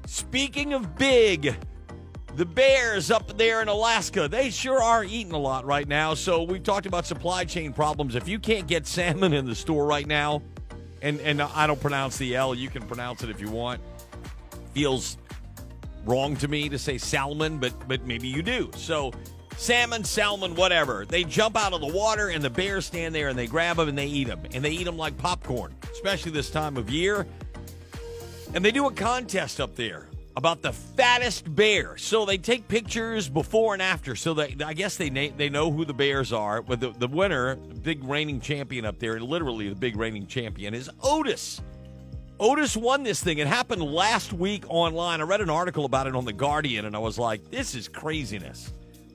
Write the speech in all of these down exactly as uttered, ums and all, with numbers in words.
Speaking of big, the bears up there in Alaska, they sure are eating a lot right now. So we've talked about supply chain problems. If you can't get salmon in the store right now, and, and I don't pronounce the L, you can pronounce it if you want. Feels wrong to me to say salmon, but but maybe you do. So salmon, salmon, whatever. They jump out of the water, and the bears stand there, and they grab them, and they eat them. And they eat them like popcorn, especially this time of year. And they do a contest up there about the fattest bear. So they take pictures before and after. So they, I guess they they know who the bears are. But the, the winner, the big reigning champion up there, literally the big reigning champion, is Otis. Otis won this thing. It happened last week online. I read an article about it on The Guardian, and I was like, this is craziness.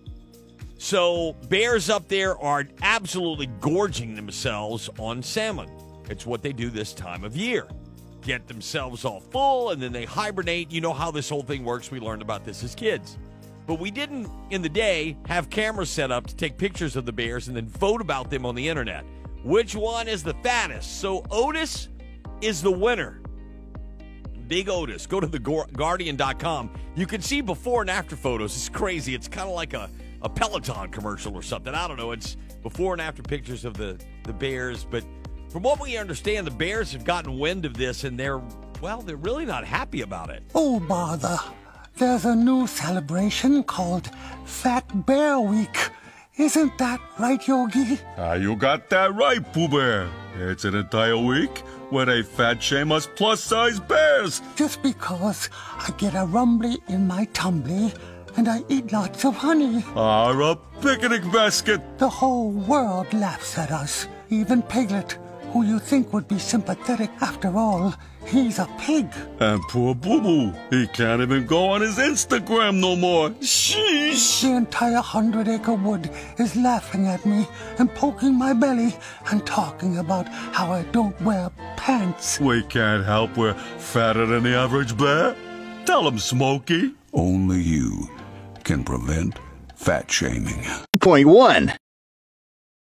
So bears up there are absolutely gorging themselves on salmon. It's what they do this time of year. Get themselves all full, and then they hibernate. You know how this whole thing works. We learned about this as kids. But we didn't, in the day, have cameras set up to take pictures of the bears and then vote about them on the internet. Which one is the fattest? So Otis is the winner. Big Otis. Go to the guardian dot com. You can see before and after photos. It's crazy. It's kind of like a, a Peloton commercial or something. I don't know. It's before and after pictures of the, the bears, but from what we understand, the bears have gotten wind of this, and they're, well, they're really not happy about it. Oh, bother. There's a new celebration called Fat Bear Week. Isn't that right, Yogi? Ah, you got that right, Pooh Bear. It's an entire week where they fat shame us plus-size bears. Just because I get a rumbly in my tumbly and I eat lots of honey. Ah, a picnic basket. The whole world laughs at us. Even Piglet, who you think would be sympathetic after all. He's a pig. And poor Boo-Boo, he can't even go on his Instagram no more. Sheesh. The entire hundred-acre wood is laughing at me and poking my belly and talking about how I don't wear pants. We can't help we're fatter than the average bear. Tell him, Smokey. Only you can prevent fat shaming. Point one.